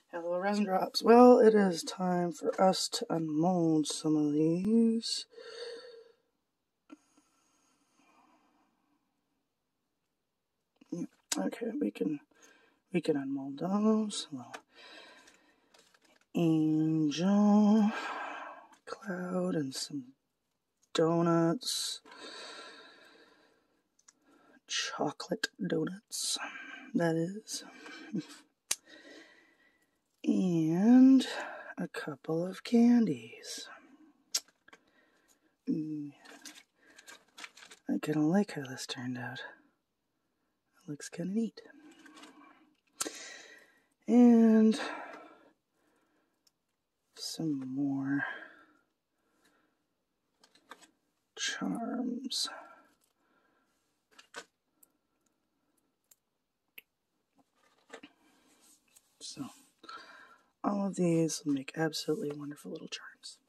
Hello, resin drops. Well, it is time for us to unmold some of these. Okay, we can unmold those. Little angel, cloud, and some donuts. Chocolate donuts, that is. And a couple of candies. I kind of like how this turned out. It looks kind of neat. And some more Cjharms. So all of these will make absolutely wonderful little charms.